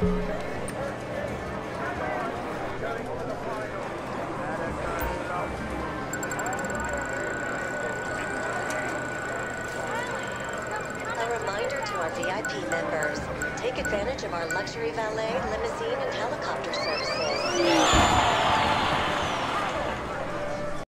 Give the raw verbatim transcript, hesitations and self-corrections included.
A reminder to our V I P members, take advantage of our luxury valet, limousine, and helicopter services.